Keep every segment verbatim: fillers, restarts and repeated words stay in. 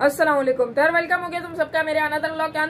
अस्सलाम वालेकुम। तो यार वेलकम हो गया तुम सबका मेरे अनदर व्लॉग के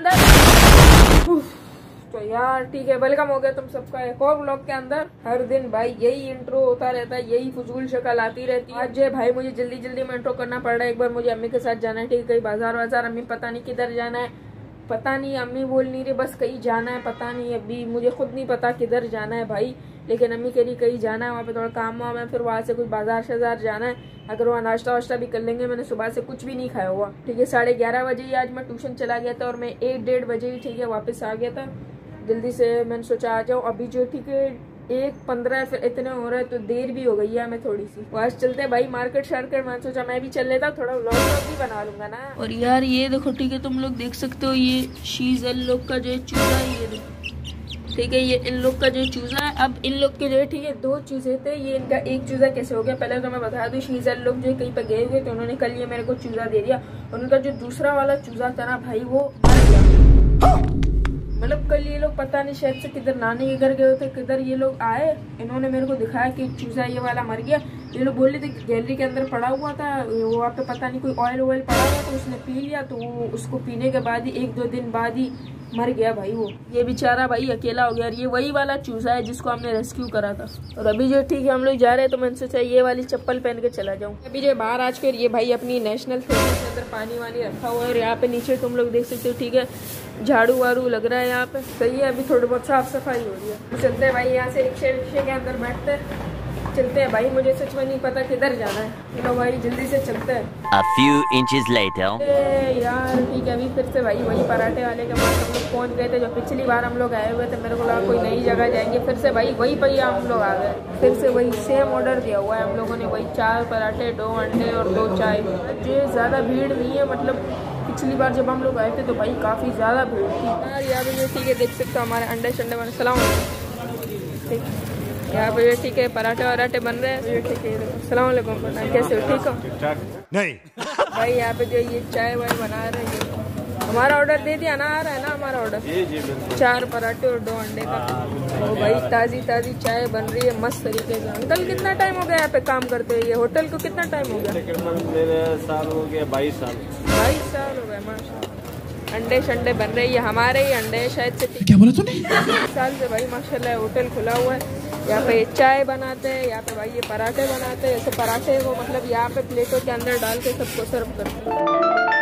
अंदर। तो यार ठीक है, वेलकम हो गया तुम सबका एक और व्लॉग के अंदर। हर दिन भाई यही इंट्रो होता रहता है, यही फजूल शक्ल आती रहती है। आज जो भाई मुझे जल्दी जल्दी में इंट्रो करना पड़ रहा है। एक बार मुझे अम्मी के साथ जाना है, ठीक है, कहीं बाजार वाजार। अम्मी पता नहीं किधर जाना है, पता नहीं, अम्मी बोल नहीं रही, बस कहीं जाना है, पता नहीं, अभी मुझे खुद नहीं पता किधर जाना है भाई। लेकिन अम्मी कह रही कहीं जाना है, वहाँ पे थोड़ा काम वाम है, फिर वहाँ से कुछ बाजार शजार जाना है। अगर वहाँ नाश्ता वाश्ता भी कर लेंगे। मैंने सुबह से कुछ भी नहीं खाया हुआ, ठीक है। साढ़े ग्यारह बजे ही आज मैं ट्यूशन चला गया था और मैं एक डेढ़ बजे ही, ठीक है, वापस आ गया था जल्दी से। मैंने सोचा आ जाऊँ अभी, जो ठीक है एक पंद्रह फिर इतने हो रहे हैं तो देर भी हो गई है हमें थोड़ी सी। आज चलते हैं भाई मार्केट शार्केट। मैंने सोचा मैं भी चल लेता, थोड़ा व्लॉग भी बना लूंगा ना। और यार ये देखो, ठीक है, तुम लोग देख सकते हो, ये शीजल लोग का जो चूजा है, ये देखो, ठीक है, ये इन लोग का जो चूजा है। अब इन लोग के जो है, ठीक है, दो चूजे थे, ये इनका एक चूजा कैसे हो गया पहले तो मैं बता दूं। शीजल लोग जो कहीं पे गए हुए तो उन्होंने कल ये मेरे को चूजा दे दिया, और उनका जो दूसरा वाला चूजा था ना भाई, वो मर गया। मतलब कल ये लोग पता नहीं शायद से किधर नानी के घर गए थे, किधर ये लोग आए, इन्होंने मेरे को दिखाया कि चूजा ये वाला मर गया। ये लोग बोल रहे थे गैलरी के अंदर पड़ा हुआ था, वहाँ पे पता नहीं कोई ऑयल वॉयल पड़ा हुआ तो उसने पी लिया, तो वो उसको पीने के बाद ही एक दो दिन बाद ही मर गया भाई वो। ये बेचारा भाई अकेला हो गया। ये वही वाला चूजा है जिसको हमने रेस्क्यू करा था। और अभी जो ठीक है हम लोग जा रहे हैं, तो मैंने सोचा ये वाली चप्पल पहन के चला जाऊँ। अभी जो बाहर आज कर ये भाई अपनी नेशनल फ्लोर के अंदर पानी वानी रखा हुआ है, और यहाँ पे नीचे तुम लोग देख सकते हो, ठीक है, झाड़ू वाड़ू लग रहा है यहाँ पे, सही है। अभी थोड़ी बहुत साफ सफाई हो रही है। तो चलते हैं भाई यहाँ से, रिक्शे रिक्शे के अंदर बैठते हैं, चलते हैं भाई। मुझे सच में नहीं पता किधर जाना है, चलो भाई जल्दी से चलते हैं। A few inches later. ए यार ठीक है, अभी फिर से भाई वही पराठे वाले के पास हम लोग पहुंच गए थे जो पिछली बार हम लोग आए हुए थे। मेरे को लगा कोई नई जगह जाएंगे, फिर से भाई वही पर हम लोग आ गए। फिर से वही सेम ऑर्डर दिया हुआ है हम लोगों ने, वही चार पराठे, दो अंडे और दो चाय। जो ज़्यादा भीड़ नहीं है, मतलब पिछली बार जब हम लोग आए थे तो भाई काफ़ी ज़्यादा भीड़ थी यार। यहाँ पे ठीक है देख सकते हो हमारे अंडे शंडे बने। सलाम ठीक, यहाँ पे ठीक है पराठे वराठे बन रहे हैं, ठीक है। सलाम वालेकुम, कैसे हो, ठीक हो? नहीं भाई यहाँ पे जो ये चाय वाय बना रहे हैं, हमारा ऑर्डर दे दिया ना, आ रहा है ना हमारा ऑर्डर, चार पराठे और दो अंडे का। तो भाई ताज़ी ताज़ी चाय बन रही है मस्त तरीके से। अंकल कितना टाइम हो गया यहाँ पे काम करते हैं, ये होटल को कितना टाइम हो गया? साल हो गया, बाईस साल बाईस साल हो गए माशाल्लाह। अंडे शंडे बन रहे हैं, हमारे ही अंडे हैं शायद से। क्या बोला तूने? साल से भाई माशाल्लाह होटल खुला हुआ है। यहाँ पे चाय बनाते हैं, यहाँ पे भाई ये पराठे बनाते हैं। ऐसे पराठे को मतलब यहाँ पे प्लेटों के अंदर डाल के सबको सर्व करते हैं।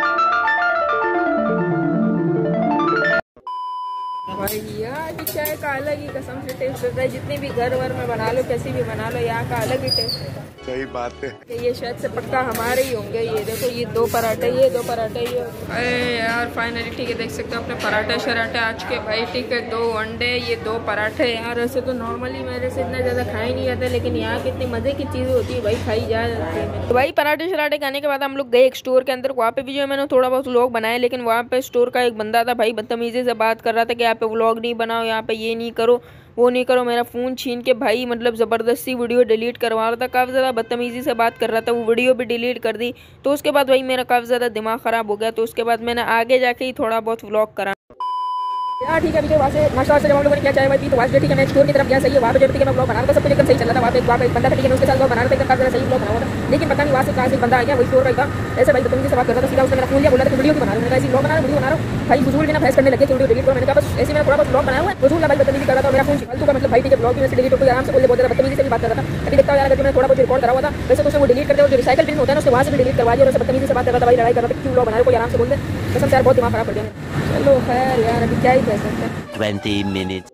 भाई यहाँ की चाय का अलग ही कसम से टेस्ट होता है। जितनी भी घर वर में बना लो, कैसी भी बना लो, यहाँ का अलग ही टेस्ट होता है। सही बात है। ये शायद से पक्का हमारे ही होंगे। ये देखो, ये दो पराठे, ये दो पराठे, ये अरे यार फाइनली ठीक है देख सकते हो अपने पराठे शराठे आज के भाई, ठीक है, दो अंडे, ये दो पराठे। यार ऐसे तो नॉर्मली मेरे से इतना ज़्यादा खाए नहीं जाता, लेकिन यहाँ कितनी मज़े की चीज़ें होती है भाई, खाई जा जाती है। तो भाई पराठे शराठे खाने के बाद हम लोग गए एक स्टोर के अंदर। वहाँ पे भी जो है मैंने थोड़ा बहुत व्लॉग बनाया, लेकिन वहाँ पे स्टोर का एक बंदा था भाई, बदतमीजी से बात कर रहा था कि यहाँ पे व्लॉग नहीं बनाओ, यहाँ पे ये नहीं करो, वो नहीं करो। मेरा फ़ोन छीन के भाई मतलब ज़बरदस्ती वीडियो डिलीट करवा रहा था, काफ़ी ज़्यादा बदतमीज़ी से बात कर रहा था। वो वीडियो भी डिलीट कर दी। तो उसके बाद भाई मेरा काफ़ी ज़्यादा दिमाग ख़राब हो गया। तो उसके बाद मैंने आगे जाके ही थोड़ा बहुत व्लॉग करा यार, ठीक है। अभी वहाँ से नाश्ता से जब हम लोगों ने क्या चाय वाय पी, तो वहाँ से ठीक है मैं स्टोर की तरफ गया, सही है। वहाँ पे जो ठीक है मैं ब्लॉग बना रहा था, सब कुछ एकदम सही चल रहा था। वहाँ पे वहाँ पे एक बंदा था, ठीक है, उसके साथ ब्लॉग बना रहा था, एकदम काफ़ी सही ब्लॉग बना हुआ था। लेकिन पता नहीं वहाँ से कहाँ से बंदा आ गया, वही स्टोर का ऐसे भाई बदतमीजी से बात कर रहा था। सीधा उसने मेरा फोन लिया, बोला था वीडियो भी बना रहा हूँ, मैं ऐसी ब्लॉग बना रहा हूँ, वीडियो बना रहा हूँ। भाई फजूल बिना बहस करने लगे कि वीडियो डिलीट करो। मैंने कहा बस ऐसे मैं थोड़ा बहुत ब्लॉग बनाया हुआ है, फजूल ना भाई बदतमीजी कर रहा था। मेरा फोन फालतू का मतलब भाई ठीक है ब्लॉग में से डिलीट हो, कोई आराम से बोले, बहुत ज़्यादा बदतमीजी से भी बात कर रहा था। अभी देखता हूँ यार, अगर मैंने थोड़ा बहुत रिकॉर्ड करा हुआ था वैसे तो उसे वो डिलीट कर दे, और जो रिसाइकल बिन होता है ना उससे वहाँ से भी डिलीट करवा दिया। और उससे बदतमीजी से बात कर रहा था भाई, लड़ाई कर रहा था, क्यों ब्लॉग बना रहे हो, कोई आराम से बोल दे। कसम से यार बहुत दिमाग खराब कर दिया। चलो खैर यार, अभी क्या ही कह सकते हैं। Twenty minutes.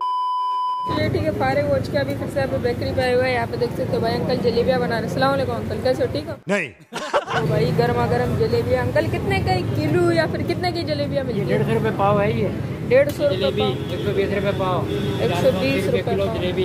ये ठीक है, फारे वॉच के अभी फिर से आप बेकरी पे आए हुए हैं। यहाँ पे देख सकते हो भाई अंकल जलेबियाँ बना रहे हैं। सलाम वालेकुम अंकल, कैसे हो, ठीक हो? नहीं तो भाई गर्मा गर्म जलेबियाँ। अंकल कितने का किलो या फिर कितने की जलेबियाँ मिलती है? डेढ़ सौ रुपये पाव है ये, डेढ़ सौ रुपये जलेबी एक सौ बीस रुपये पाव, एक सौ बीस रुपये किलो पाव। जलेबी।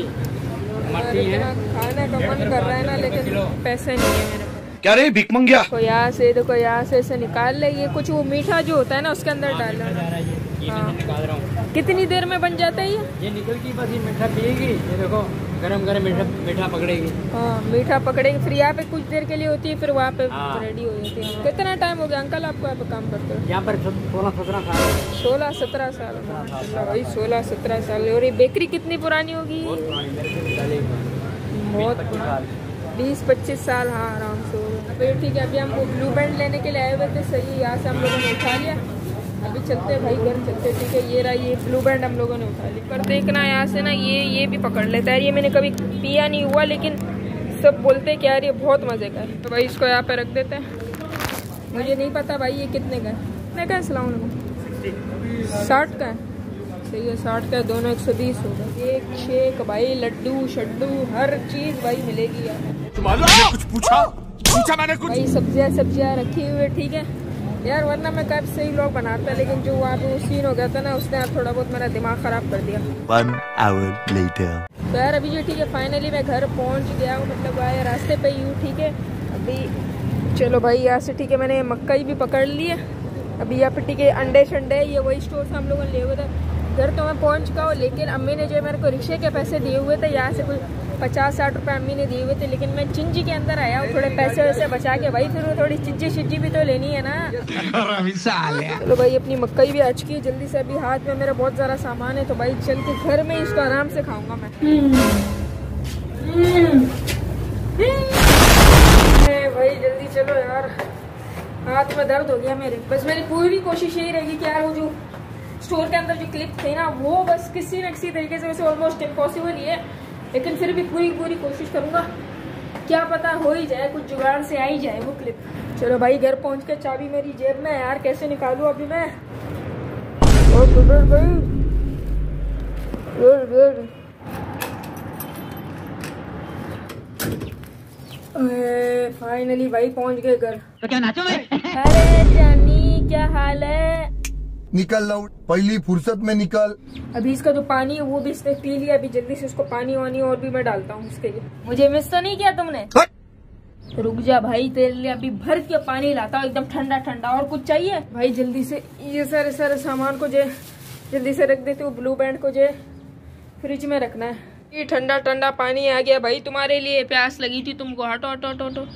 यार इतना खाने का मन कर रहा है ना, लेकिन पैसे नहीं है मेरे पास। क्या रे भिख मंगिया? तो यहाँ से देखो, यहाँ से ऐसे निकाल ले। ये कुछ वो मीठा जो होता है ना उसके अंदर डालना। हाँ, निकाल रहा हूँ। कितनी देर में बन जाता है ये? ये निकलती बस ये मीठा पिएगी, ये देखो गरम गरम मीठा मीठा पकड़ेगी। हाँ मीठा पकड़ेगी, फिर यहाँ पे कुछ देर के लिए होती है, फिर वहाँ पे हाँ। रेडी हो जाती है। कितना टाइम हो गया अंकल आपको यहाँ पे काम करते हो? यहाँ पर सोलह सत्रह साल सोलह सत्रह साल माशाल्लाह भाई, सोलह सत्रह साल। और ये बेकरी कितनी पुरानी होगी? बहुत पुरानी, बीस पच्चीस साल। हाँ आराम से। भाई ठीक है, अभी हम वो ब्लू बैंड लेने के लिए आए हुए थे, सही है, यहाँ से हम लोगों ने उठा लिया। अभी चलते हैं भाई घर चलते, ठीक है। ये रहा ये ब्लू बैंड हम लोगों ने उठा लिया। पर देखना यहाँ से ना ये ये भी पकड़ लेता है। ये मैंने कभी पिया नहीं हुआ, लेकिन सब बोलते हैं कि यार ये बहुत मज़े का है। तो भाई इसको यहाँ पे रख देते हैं। मुझे नहीं पता भाई ये कितने का है, कितने का है? सलाम अलैकुम। साठ का है, सही है, साठ का है, दोनों एक सौ बीस होगा। एक शेक भाई, लड्डू शड्डू हर चीज़ भाई मिलेगी यार। तुम्हारा कुछ पूछा पूछा मैंने कुछ भाई सब्जियाँ सब्जियाँ रखी हुई है, ठीक है यार, वरना मैं कब से ही लोग बनाता है, लेकिन जो वहाँ पे वो सीन हो गया था ना, उसने यार थोड़ा बहुत मेरा दिमाग ख़राब कर दिया। One hour later. तो यार अभी जो ठीक है फाइनली मैं घर पहुँच गया हूँ, मतलब आया रास्ते पे ही हूँ, ठीक है। अभी चलो भाई यहाँ से ठीक है, मैंने मक्का भी पकड़ ली है। अभी यहाँ पे ठीक है अंडे शंडे, ये वही स्टोर से हम लोगों ने लिए हुए थे। घर तो मैं पहुँच गया हूँ, लेकिन अम्मी ने जो मेरे को रिक्शे के पैसे दिए हुए थे, यहाँ से कुछ पचास साठ रुपए अम्मी ने दिए हुए थे, लेकिन मैं चिंजी के अंदर आया हूँ थोड़े पैसे वैसे बचा के भाई, फिर वो थोड़ी चिंजी शिज्जी भी तो लेनी है ना। चलो भाई अपनी मक्कई भी आ चुकी है जल्दी से। अभी हाथ में मेरा बहुत ज़्यादा सामान है, तो भाई चल के घर में इसको आराम से खाऊंगा मैं। भाई जल्दी चलो यार, हाथ में दर्द हो गया मेरे। बस मेरी पूरी कोशिश यही रहेगी कि यार वो जो स्टोर के अंदर जो क्लिप थे ना, वो बस किसी न किसी तरीके से, वैसे ऑलमोस्ट इम्पॉसिबल ही है, लेकिन फिर भी पूरी पूरी कोशिश करूंगा, क्या पता हो ही जाए, कुछ जुगाड़ से आ ही जाए वो क्लिप। चलो भाई घर पहुंच के चाबी मेरी जेब में है यार, कैसे निकालूं अभी मैं। ओ गुड भाई, गुड गुड। फाइनली भाई पहुंच गए घर। तो क्या नाचो मैं? अरे जानी क्या हाल है? निकल लौट, पहली फुर्सत में निकल। अभी इसका जो पानी है वो भी इसने पी लिया, अभी जल्दी से उसको पानी वानी और भी मैं डालता हूँ उसके लिए। मुझे मिस तो नहीं किया तुमने? रुक जा भाई, तेरे लिए अभी भर के पानी लाता हूँ एकदम ठंडा ठंडा। और कुछ चाहिए भाई? जल्दी से ये सारे सारे सामान को जो जल्दी से रख देते हो, ब्लू बैंड को जो फ्रिज में रखना है। ये ठंडा ठंडा पानी आ गया भाई तुम्हारे लिए, प्यास लगी थी तुमको। हटो हटो हटो हटो।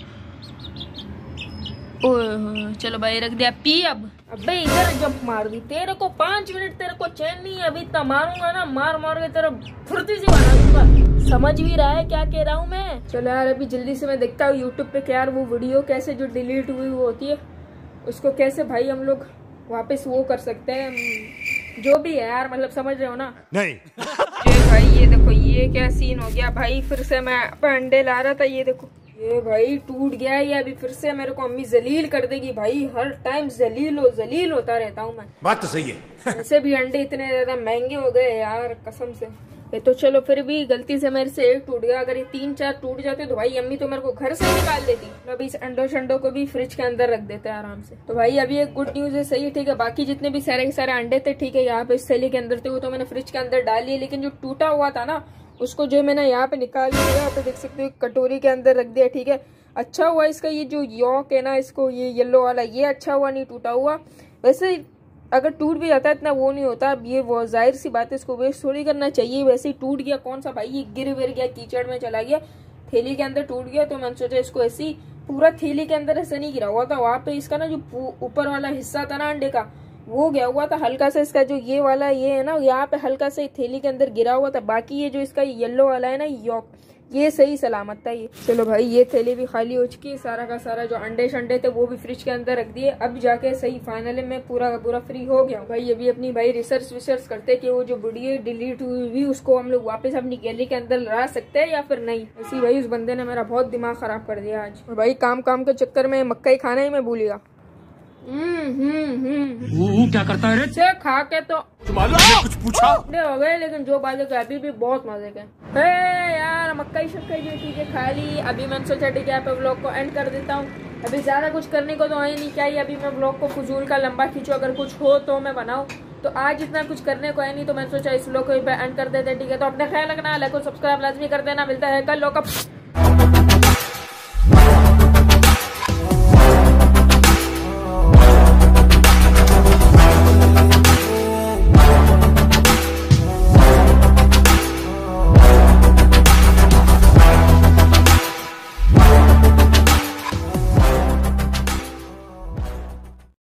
ओह चलो भाई रख दिया, पी अब। अबे इधर जंप मार दी, तेरे को पांच मिनट तेरे को चैन नहीं है, अभी इतना मारूंगा ना, मार मार के तेरा फुर्ती से बना दूंगा। समझ भी रहा है क्या कह रहा हूँ मैं? चलो यार अभी जल्दी से मैं देखता हूँ यूट्यूब पे कि यार वो वीडियो कैसे जो डिलीट हुई वो होती है, उसको कैसे भाई हम लोग वापस वो कर सकते हैं, जो भी है यार, मतलब समझ रहे हो ना? नहीं। ये भाई ये देखो ये क्या सीन हो गया भाई, फिर से मैं अंडे ला रहा था, ये देखो ये भाई टूट गया। ये अभी फिर से मेरे को अम्मी जलील कर देगी भाई, हर टाइम जलील हो जलील होता रहता हूँ मैं। बात तो सही है। ऐसे भी अंडे इतने ज्यादा महंगे हो गए यार कसम से। ये तो चलो फिर भी गलती से मेरे से एक टूट गया, अगर ये तीन चार टूट जाते तो भाई अम्मी तो मेरे को घर से ही निकाल देती। तो अभी इस अंडो शंडो को भी फ्रिज के अंदर रख देते हैं आराम से। तो भाई अभी एक गुड न्यूज है, सही ठीक है, बाकी जितने भी सारे के सारे अंडे थे ठीक है यहाँ पे इस थैली के अंदर थे, वो तो मैंने फ्रिज के अंदर डाल लिए, लेकिन जो टूटा हुआ था ना उसको जो मैंने यहाँ पे निकाल लिया, यहाँ पे देख सकते हो कटोरी के अंदर रख दिया, ठीक है। अच्छा हुआ इसका ये जो यॉक है ना, इसको ये येलो वाला ये अच्छा हुआ नहीं टूटा हुआ। वैसे अगर टूट भी जाता है इतना वो नहीं होता, अब ये वो जाहिर सी बात है, इसको वेस्ट थोड़ी करना चाहिए। वैसे ही टूट गया, कौन सा भाई ये गिर विर गया, कीचड़ में चला गया, थैली के अंदर टूट गया, तो मैंने सोचा इसको ऐसे ही पूरा थैली के अंदर ऐसा नहीं गिरा हुआ था, वहाँ पे इसका ना जो ऊपर वाला हिस्सा था ना अंडे का वो गया हुआ था हल्का सा, इसका जो ये वाला ये है ना यहाँ पे हल्का सा थैली के अंदर गिरा हुआ था, बाकी ये जो इसका येलो वाला है ना यॉक ये सही सलामत था ये। चलो भाई ये थैली भी खाली हो चुकी है, सारा का सारा जो अंडे शंडे थे वो भी फ्रिज के अंदर रख दिए। अब जाके सही फाइनली मैं पूरा का पूरा फ्री हो गया भाई। अभी अपनी भाई रिसर्च विसर्च करते कि वो जो वीडियो डिलीट हुई हुई उसको हम लोग वापस अपनी गैलरी के अंदर ला सकते हैं या फिर नहीं। ऐसी भाई उस बंदे ने मेरा बहुत दिमाग खराब कर दिया आज, और भाई काम काम के चक्कर में मक्का ही खाना ही मैं भूल गया। हम्म हम्म हम्म क्या करता है से खा के तो कुछ पूछा हो गए, लेकिन जो बात है अभी भी बहुत मजे के। यार मक्का शक्का जो ठीक है खा ली। अभी मैंने सोचा ठीक है यहाँ पे व्लॉग को एंड कर देता हूँ, अभी ज्यादा कुछ करने को तो है नहीं, क्या ही अभी मैं व्लॉग को फजूल का लंबा खींचूं, अगर कुछ हो तो मैं बनाऊं, तो आज इतना कुछ करने को है नहीं, तो मैंने सोचा इस व्लॉग को एंड कर देते ठीक है। तो अपने ख्याल रखना, लाइक और सब्सक्राइब लाजमी कर देना, मिलता है कल लोग